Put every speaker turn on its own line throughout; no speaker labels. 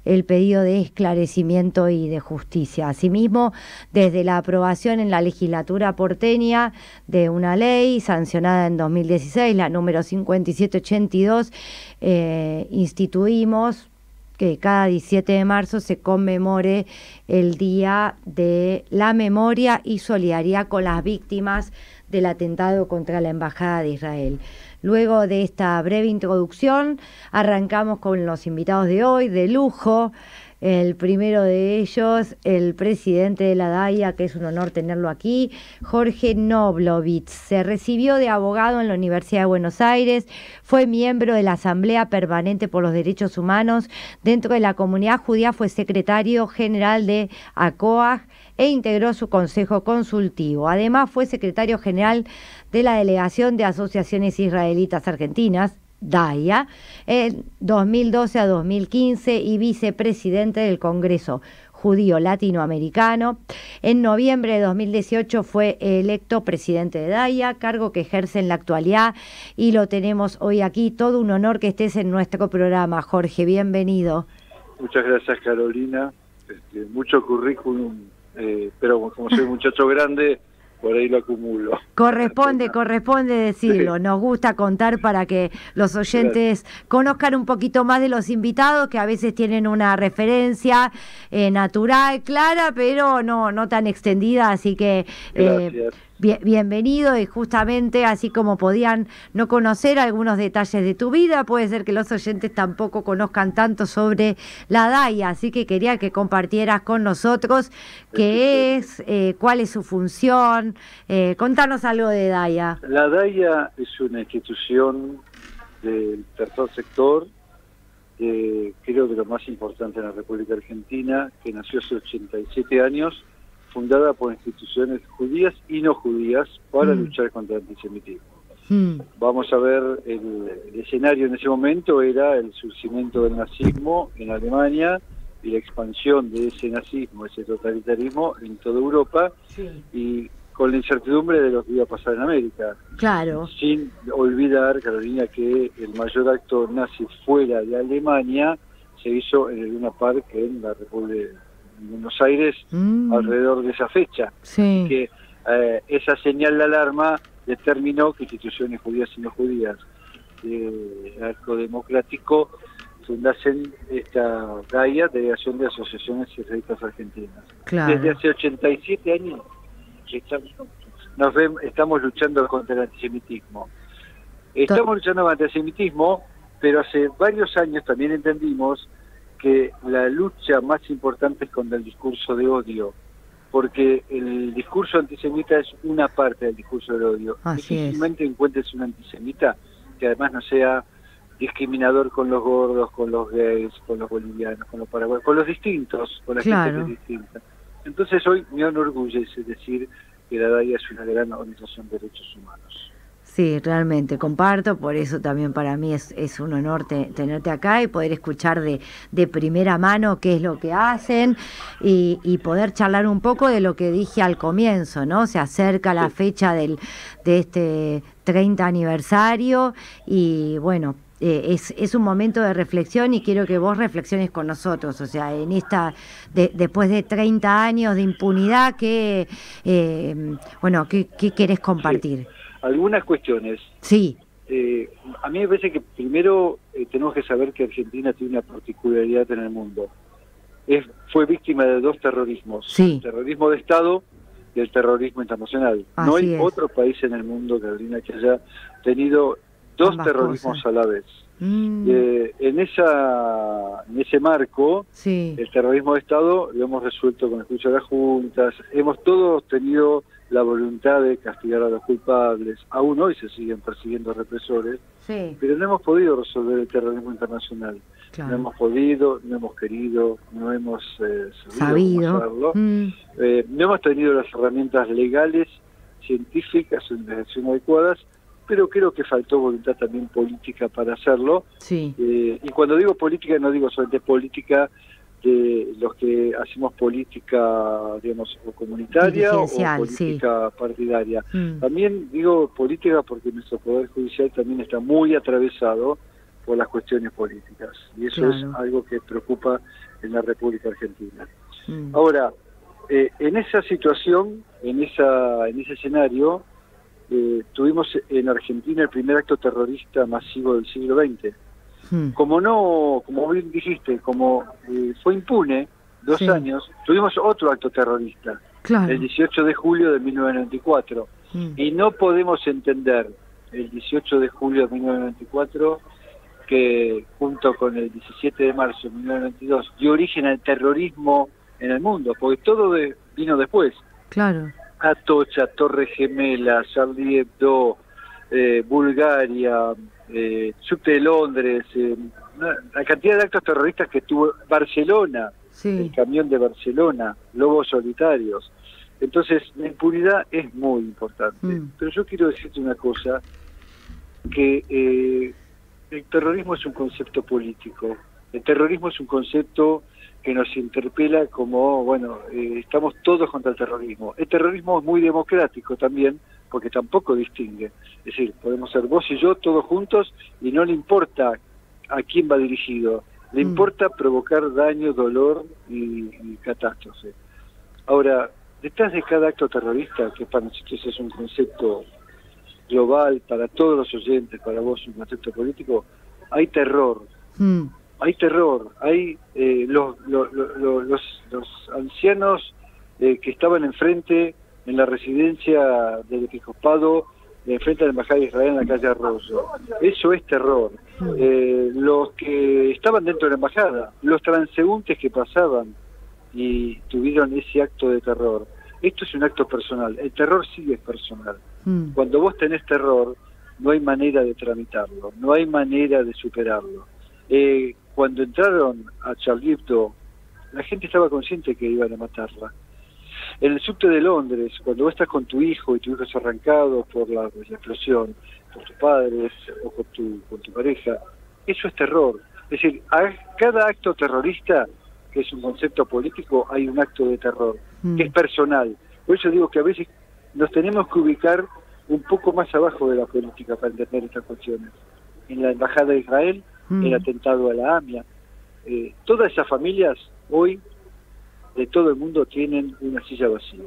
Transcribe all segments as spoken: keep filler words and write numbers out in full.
el pedido de esclarecimiento y de justicia. Asimismo, desde la aprobación en la legislatura porteña de una ley sancionada en dos mil dieciséis, la número cincuenta y siete ochenta y dos, eh, instituimos que cada diecisiete de marzo se conmemore el Día de la Memoria y Solidaridad con las víctimas del atentado contra la Embajada de Israel. Luego de esta breve introducción, arrancamos con los invitados de hoy, de lujo. El primero de ellos, el presidente de la DAIA, que es un honor tenerlo aquí, Jorge Knoblovitz. Se recibió de abogado en la Universidad de Buenos Aires, fue miembro de la Asamblea Permanente por los Derechos Humanos. Dentro de la comunidad judía fue secretario general de ACOAG e integró su consejo consultivo. Además fue secretario general de la Delegación de Asociaciones Israelitas Argentinas, DAIA, en dos mil doce a dos mil quince y vicepresidente del Congreso Judío Latinoamericano. En noviembre de dos mil dieciocho fue electo presidente de DAIA, cargo que ejerce en la actualidad, y lo tenemos hoy aquí. Todo un honor que estés en nuestro programa, Jorge, bienvenido.
Muchas gracias, Carolina. Este, mucho currículum, eh, pero como soy muchacho grande, por ahí lo acumulo.
Corresponde, corresponde decirlo. Nos gusta contar para que los oyentes Gracias. conozcan un poquito más de los invitados, que a veces tienen una referencia eh, natural, clara, pero no, no tan extendida, así que eh, bien, bienvenido. Y justamente así como podían no conocer algunos detalles de tu vida, puede ser que los oyentes tampoco conozcan tanto sobre la DAIA, así que quería que compartieras con nosotros qué es, eh, cuál es su función. Eh, contanos algo de DAIA.
La DAIA es una institución del tercer sector, eh, creo que lo más importante en la República Argentina, que nació hace ochenta y siete años, fundada por instituciones judías y no judías para mm. luchar contra el antisemitismo. Mm. Vamos a ver, el, el escenario en ese momento era el surgimiento del nazismo en Alemania y la expansión de ese nazismo, ese totalitarismo en toda Europa, sí. y con la incertidumbre de lo que iba a pasar en América. Claro. Sin olvidar, Carolina, que el mayor acto nazi fuera de Alemania se hizo en el Luna Park en la República de Buenos Aires, mm. alrededor de esa fecha. Sí. Que eh, esa señal de alarma determinó que instituciones judías y no judías de arco democrático fundasen esta DAIA, Delegación de Asociaciones Israelitas Argentinas. Claro. Desde hace ochenta y siete años estamos, nos ven, estamos luchando contra el antisemitismo. Estamos luchando contra el antisemitismo, pero hace varios años también entendimos que la lucha más importante es contra el discurso de odio, porque el discurso antisemita es una parte del discurso del odio. Difícilmente encuentres un antisemita que además no sea discriminador con los gordos, con los gays, con los bolivianos, con los paraguayos, con los distintos, con la claro. gente que es distinta. Entonces hoy me enorgullece decir que la DAIA es una gran organización de derechos humanos.
Sí, realmente, comparto, por eso también para mí es, es un honor te, tenerte acá y poder escuchar de, de primera mano qué es lo que hacen y, y poder charlar un poco de lo que dije al comienzo, ¿no? Se acerca la sí. fecha del, de este treinta aniversario y bueno, Eh, es, es un momento de reflexión y quiero que vos reflexiones con nosotros, o sea, en esta, de, después de treinta años de impunidad, ¿qué, eh, bueno, qué, qué querés compartir?
Sí. Algunas cuestiones.
Sí.
Eh, a mí me parece que primero eh, tenemos que saber que Argentina tiene una particularidad en el mundo. Es, fue víctima de dos terrorismos, sí. el terrorismo de Estado y el terrorismo internacional. Así no hay es. otro país en el mundo, Carolina, que haya tenido dos Ambas terrorismos cosas. a la vez. Mm. Eh, en esa en ese marco, sí. el terrorismo de Estado lo hemos resuelto con el juicio de las juntas, hemos todos tenido la voluntad de castigar a los culpables, aún hoy se siguen persiguiendo represores, sí. pero no hemos podido resolver el terrorismo internacional. Claro. No hemos podido, no hemos querido, no hemos eh, sabido, sabido. Cómo hacerlo. Mm. Eh, no hemos tenido las herramientas legales, científicas o investigación adecuadas, pero creo que faltó voluntad también política para hacerlo. Sí. Eh, y cuando digo política, no digo solamente política de los que hacemos política, digamos, o comunitaria o política sí. partidaria. Mm. También digo política porque nuestro Poder Judicial también está muy atravesado por las cuestiones políticas. Y eso
Claro.
es algo que preocupa en la República Argentina.
Mm.
Ahora, eh, en esa situación, en esa en ese escenario, eh, tuvimos en Argentina el primer acto terrorista masivo del siglo veinte.
Mm.
Como no, como bien dijiste, como eh, fue impune dos
Sí.
años, tuvimos otro acto terrorista,
Claro.
el dieciocho de julio de mil novecientos noventa y cuatro.
Mm.
Y no podemos entender el dieciocho de julio de mil novecientos noventa y cuatro que junto con el diecisiete de marzo de mil novecientos noventa y dos dio origen al terrorismo en el mundo, porque todo de, vino después.
Claro.
Atocha, Torre Gemela, Charlie Hebdo, eh, Bulgaria, eh, Subte de Londres, eh, una- la cantidad de actos terroristas que tuvo Barcelona,
Sí.
el camión de Barcelona, lobos solitarios. Entonces, la impunidad es muy importante.
Mm.
Pero yo quiero decirte una cosa, que eh, el terrorismo es un concepto político. El terrorismo es un concepto que nos interpela como, bueno, eh, estamos todos contra el terrorismo. El terrorismo es muy democrático también, porque tampoco distingue. Es decir, podemos ser vos y yo todos juntos y no le importa a quién va dirigido. Le
Mm.
importa provocar daño, dolor y, y catástrofe. Ahora, detrás de cada acto terrorista, que para nosotros es un concepto global, para todos los oyentes, para vos un concepto político, hay terror.
Mm.
Hay terror, hay eh, los, los, los, los, los ancianos eh, que estaban enfrente en la residencia del episcopado, enfrente de la Embajada de Israel en la calle Arroyo. Eso es terror. Eh, los que estaban dentro de la Embajada, los transeúntes que pasaban y tuvieron ese acto de terror. Esto es un acto personal, el terror sí es personal.
Mm.
Cuando vos tenés terror, no hay manera de tramitarlo, no hay manera de superarlo. Eh, cuando entraron a Charlie Hebdo, la gente estaba consciente que iban a matarla. En el subte de Londres, cuando vos estás con tu hijo y tu hijo es arrancado por la, por la explosión, por tus padres o con tu, con tu pareja, eso es terror. Es decir, a cada acto terrorista, que es un concepto político, hay un acto de terror,
Mm.
que es personal. Por eso digo que a veces nos tenemos que ubicar un poco más abajo de la política para entender estas cuestiones. En la Embajada de Israel,
Mm.
el atentado a la AMIA, eh, todas esas familias hoy de todo el mundo tienen una silla vacía.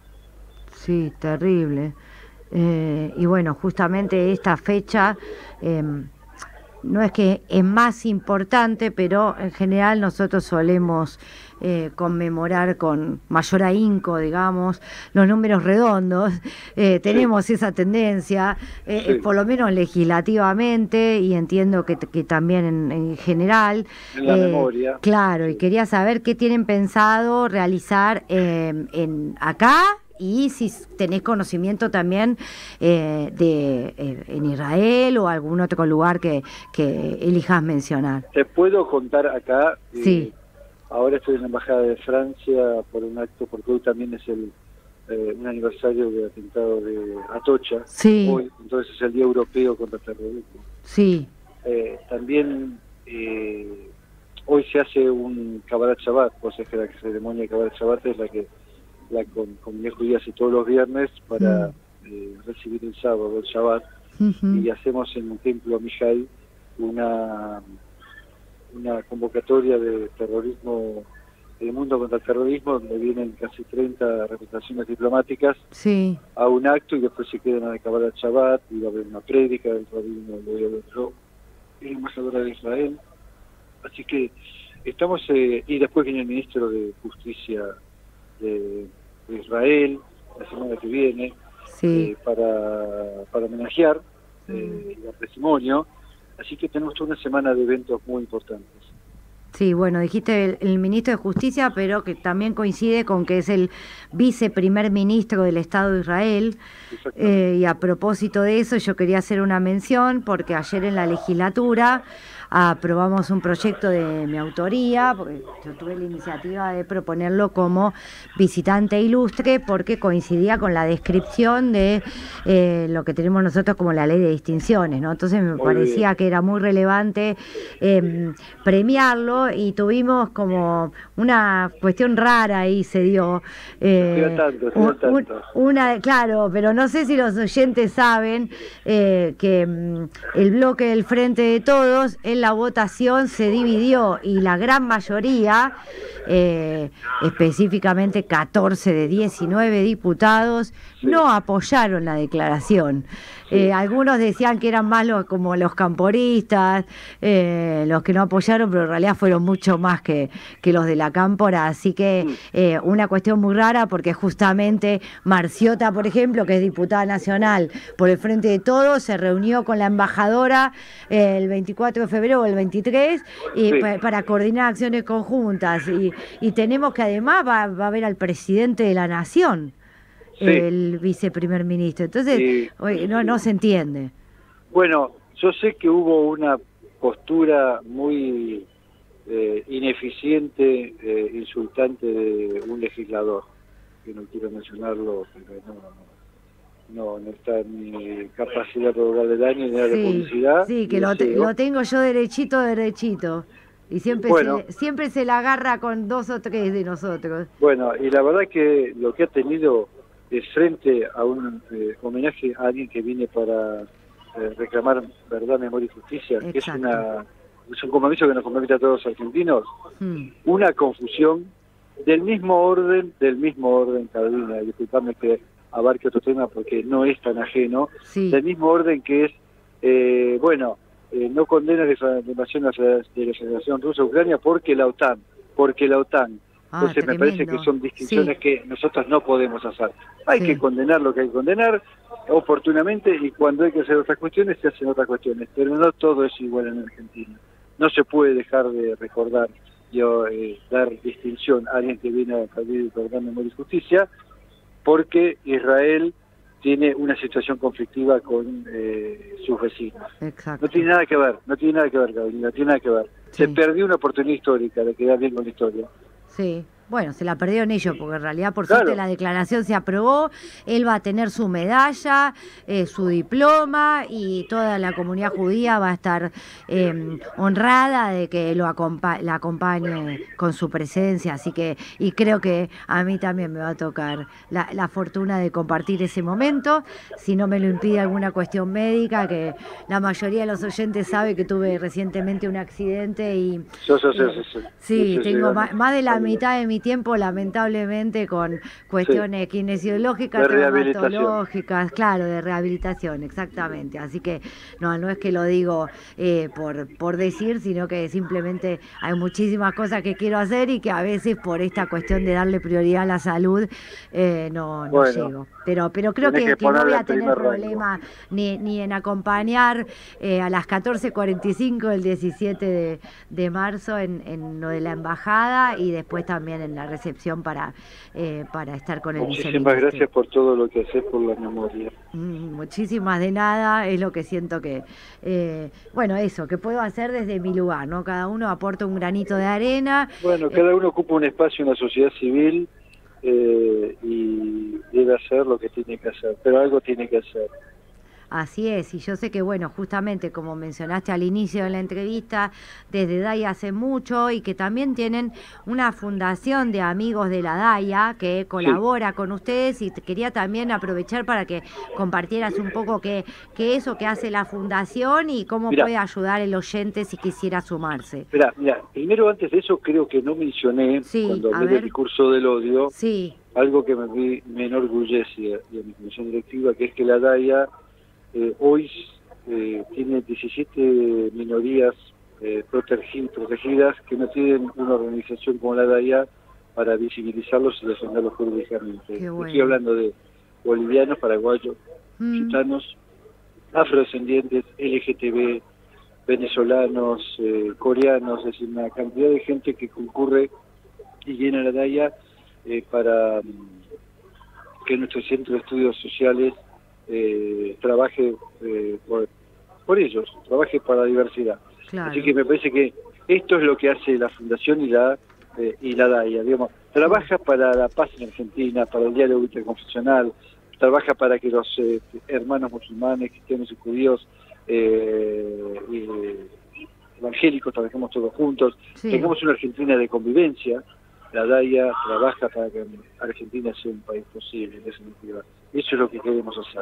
Sí, terrible. Eh, y bueno, justamente esta fecha eh, no es que es más importante, pero en general nosotros solemos eh, conmemorar con mayor ahínco, digamos, los números redondos. Eh, tenemos sí. esa tendencia, eh, sí. por lo menos legislativamente, y entiendo que, que también en, en general.
En la eh, memoria.
Claro,
sí.
y quería saber qué tienen pensado realizar eh, en acá. Y si tenés conocimiento también eh, de eh, en Israel o algún otro lugar que, que elijas mencionar.
Te puedo contar acá.
Sí.
Eh, ahora estoy en la Embajada de Francia por un acto, porque hoy también es el eh, un aniversario del atentado de Atocha.
Sí.
Hoy, entonces es el Día Europeo contra el Terrorismo.
Sí.
Eh, también eh, hoy se hace un Kabbalat Shabbat, o sea que la ceremonia de Kabbalat Shabbat es la que la con, con mi judía hace todos los viernes para mm. eh, recibir el sábado, el Shabbat, uh-huh. y hacemos en un templo Mijay una una convocatoria de terrorismo, el mundo contra el terrorismo, donde vienen casi treinta representaciones diplomáticas
sí.
a un acto y después se quedan a acabar el Shabbat y va a haber una prédica del rabino de el embajador de Israel. Así que estamos, eh, y después viene el ministro de Justicia de, de Israel la semana que viene,
sí.
eh, para, para homenajear eh, mm. el testimonio. Así que tenemos toda una semana de eventos muy importantes.
Sí, bueno, dijiste el, el ministro de Justicia, pero que también coincide con que es el viceprimer ministro del Estado de Israel. Eh, y a propósito de eso, yo quería hacer una mención, porque ayer en la legislatura aprobamos un proyecto de mi autoría, porque yo tuve la iniciativa de proponerlo como visitante ilustre, porque coincidía con la descripción de eh, lo que tenemos nosotros como la ley de distinciones, ¿no? Entonces me
Muy
parecía
bien.
que era muy relevante eh, premiarlo, y tuvimos como una cuestión rara ahí se dio.
Estoy
Eh,
al tanto, estoy
un-
al tanto.
un- una, claro, pero no sé si los oyentes saben eh, que mm, el bloque del Frente de Todos en la votación se dividió, y la gran mayoría, eh, específicamente catorce de diecinueve diputados,
Sí,
no apoyaron la declaración. Eh,
sí.
algunos decían que eran más los, como los camporistas, eh, los que no apoyaron, pero en realidad fueron mucho más que, que los de la cámpora, así que
Mm.
eh, una cuestión muy rara, porque justamente Marciota, por ejemplo, que es diputada nacional por el Frente de Todos, se reunió con la embajadora eh, el veinticuatro de febrero o el veintitrés y,
Sí,
pa- para coordinar acciones conjuntas, y, y tenemos que además va, va a ver al presidente de la Nación,
sí.
el viceprimer ministro. Entonces,
Y,
oye, no, no se entiende.
bueno, yo sé que hubo una postura muy eh, ineficiente, eh, insultante de un legislador, que no quiero mencionarlo, pero no, no, no está en mi capacidad de provocar el daño ni de
Sí,
publicidad,
sí, que
y
lo, te-
deseo.
lo tengo yo derechito, derechito. Y siempre
Bueno,
se, siempre se la agarra con dos o tres de nosotros.
bueno, y la verdad que lo que ha tenido es frente a un eh, homenaje a alguien que viene para eh, reclamar verdad, memoria y justicia, que es
Exacto.
una es un compromiso que nos compromete a todos los argentinos,
Mm,
una confusión del mismo orden, del mismo orden, Carolina, disculpame que abarque otro tema porque no es tan ajeno,
sí.
del mismo orden que es, eh, bueno, eh, no condena la invasión de la de la Federación Rusa a Ucrania porque la OTAN, porque la OTAN.
Ah,
Entonces me parece
tremendo.
que son distinciones
Sí,
que nosotros no podemos hacer. Hay
sí.
que condenar lo que hay que condenar oportunamente, y cuando hay que hacer otras cuestiones se hacen otras cuestiones, pero no todo es igual en Argentina. No se puede dejar de recordar y eh, dar distinción a alguien que viene a pedir perdón, memoria y justicia, porque Israel tiene una situación conflictiva con eh, sus vecinos.
Exacto.
No tiene nada que ver, no tiene nada que ver, Carolina, no tiene nada que ver.
Sí.
Se perdió una oportunidad histórica de quedar bien con la historia.
Sí, bueno, se la perdieron ellos, porque en realidad por
Claro.
suerte la declaración se aprobó, él va a tener su medalla, eh, su diploma, y toda la comunidad judía va a estar eh, honrada de que lo acompa la acompañe con su presencia, así que, y creo que a mí también me va a tocar la, la fortuna de compartir ese momento, si no me lo impide alguna cuestión médica, que la mayoría de los oyentes sabe que tuve recientemente un accidente y...
Yo, yo, yo,
eh,
yo, yo.
Sí,
Yo, yo,
tengo
yo,
ma- más de la
Carolina.
mitad de mi tiempo, lamentablemente, con cuestiones kinesiológicas,
De rehabilitación.
traumatológicas, claro, de rehabilitación, exactamente. Así que no, no es que lo digo eh, por, por decir, sino que simplemente hay muchísimas cosas que quiero hacer, y que a veces por esta cuestión de darle prioridad a la salud eh, no, no
Bueno,
llego. Pero, pero creo
tenés
que,
que
que no voy
ponerla
a
en
tener
primer rango.
problema ni, ni en acompañar eh, a las catorce cuarenta y cinco del diecisiete de, de marzo en, en lo de la embajada, y después también en la recepción para, eh, para estar con el
Muchísimas
viceministro.
gracias por todo lo que haces por la memoria.
Mm, Muchísimas de nada, es lo que siento que, eh, bueno, eso, que puedo hacer desde mi lugar, ¿no? Cada uno aporta un granito de arena.
Bueno,
eh,
cada uno ocupa un espacio en la sociedad civil eh, y debe hacer lo que tiene que hacer, pero algo tiene que hacer.
Así es, y yo sé que, bueno, justamente como mencionaste al inicio de la entrevista, desde DAIA hace mucho, y que también tienen una fundación de amigos de la DAIA que colabora con ustedes, y te quería también aprovechar para que compartieras un poco qué, qué es lo que hace la fundación y cómo
Mirá.
puede ayudar el oyente si quisiera sumarse.
Mira, mira, primero antes de eso creo que no mencioné,
Sí,
cuando
a
hablé del
ver.
discurso del odio,
Sí,
algo que me, me enorgullece de mi comisión directiva, que es que la DAIA eh, hoy eh, tiene diecisiete minorías eh, protegi- protegidas que no tienen una organización como la DAIA para visibilizarlos y defenderlos jurídicamente.
Qué bueno.
Estoy hablando de bolivianos, paraguayos,
Mm.
gitanos, afrodescendientes, L G T B, venezolanos, eh, coreanos, es decir, una cantidad de gente que concurre y viene a la DAIA eh, para mm, que nuestro centro de estudios sociales eh, trabaje eh, por, por ellos, trabaje para la diversidad.
Claro.
Así que me parece que esto es lo que hace la Fundación y la eh, y la DAIA, digamos, trabaja para la paz en Argentina, para el diálogo interconfesional, trabaja para que los eh, hermanos musulmanes, cristianos y judíos, eh, y evangélicos, trabajemos todos juntos,
Sí.
tengamos una Argentina de convivencia. La DAIA trabaja para que Argentina sea un país posible, en definitiva. Eso es lo que queremos hacer.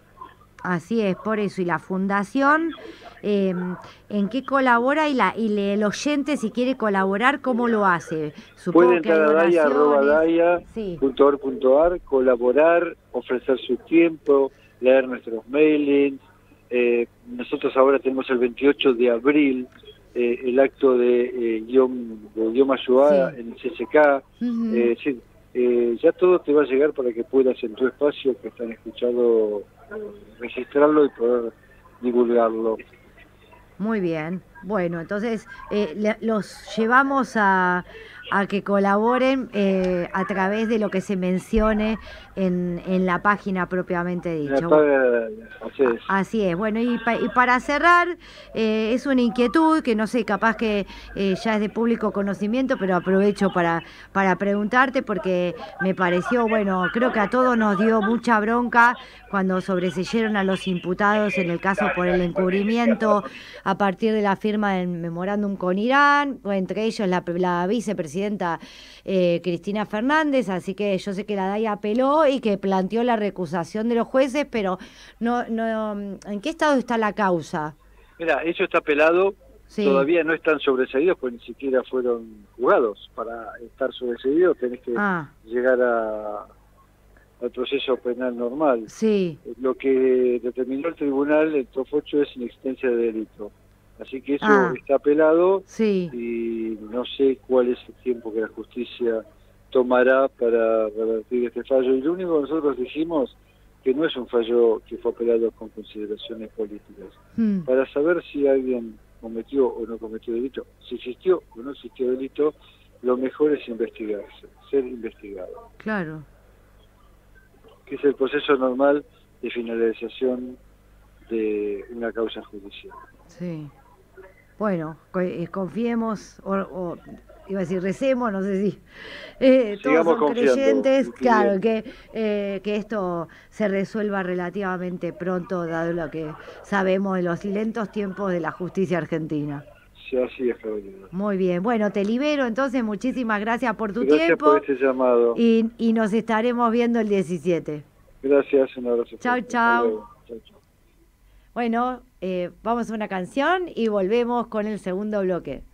Así es, por eso. Y la fundación, eh, ¿en qué colabora? Y, la, y le- el oyente, si quiere colaborar, ¿cómo lo hace? Supongo
Puede
que hay
entrar a daia arroba daia
Sí.
punto org punto ar, colaborar, ofrecer su tiempo, leer nuestros mailings. Eh, nosotros ahora tenemos el veintiocho de abril eh, el acto de, eh, Yom, de Yom HaShoah
Sí.
en el C C K.
Ujú.
Eh, sí, eh, ya todo te va a llegar para que puedas en tu espacio que están escuchando registrarlo y poder divulgarlo.
Muy bien. Bueno, entonces eh, le- los llevamos a, a que colaboren eh, a través de lo que se mencione en, en la página propiamente
La
dicha.
paga, así es.
A- Así es. Bueno, y, pa- y para cerrar, eh, es una inquietud que no sé, capaz que eh, ya es de público conocimiento, pero aprovecho para, para preguntarte porque me pareció, bueno, creo que a todos nos dio mucha bronca cuando sobreseyeron a los imputados en el caso por el encubrimiento a partir de la firma del memorándum con Irán, o entre ellos la, la vicepresidenta eh, Cristina Fernández, así que yo sé que la DAIA apeló y que planteó la recusación de los jueces, pero no, no, ¿en qué estado está la causa?
Mira, eso está pelado,
Sí.
todavía no están sobreseídos, pues ni siquiera fueron juzgados. Para estar sobreseídos tenés que
Ah,
llegar a, al proceso penal normal.
sí.
Lo que determinó el tribunal, el Trofocho, es inexistencia de delito. Así que eso
Ah.
está pelado
Sí.
y no sé cuál es el tiempo que la justicia tomará para revertir este fallo. Y lo único que nosotros dijimos que no es un fallo que fue apelado con consideraciones políticas.
Mm,
Para saber si alguien cometió o no cometió delito, si existió o no existió delito, lo mejor es investigarse, ser investigado,
claro.
que es el proceso normal de finalización de una causa judicial.
Sí. Bueno, co- eh, confiemos, o, o iba a decir recemos, no sé si eh, todos
Sigamos
son
confiando,
creyentes,
y
claro,
pidiendo.
que, eh, que esto se resuelva relativamente pronto, dado lo que sabemos de los lentos tiempos de la justicia argentina.
Sí, así es, Carolina.
Muy bien, bueno, te libero, entonces muchísimas gracias por tu
Gracias
tiempo
por este llamado.
y, y nos estaremos viendo el diecisiete.
Gracias, un abrazo.
Chau,
fuerte.
chau.
Hasta luego. Chau, chau.
Bueno, eh, vamos a una canción y volvemos con el segundo bloque.